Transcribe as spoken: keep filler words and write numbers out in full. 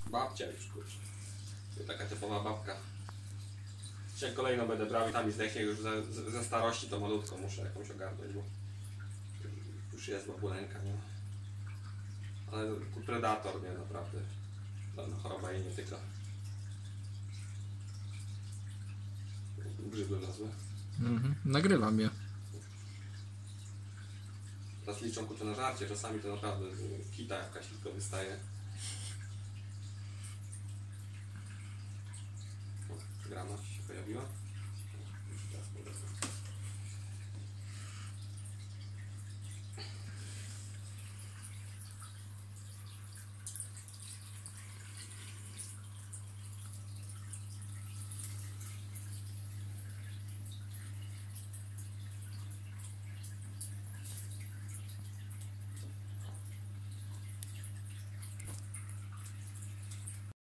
Babcia już, kurczę. To taka typowa babka. Dzisiaj kolejną będę brał i tam mi zdechnie już ze, ze, ze starości, to malutko muszę jakąś ogarnąć, bo już jest babuleńka, nie? Ale predator, nie, naprawdę. Żadna choroba jej nie tyka. Grzyby nazwę. Mhm. Nagrywam je. Teraz liczą kurczę na żarcie, czasami to naprawdę kita jakaś tylko wystaje. O, grama się pojawiła. Teraz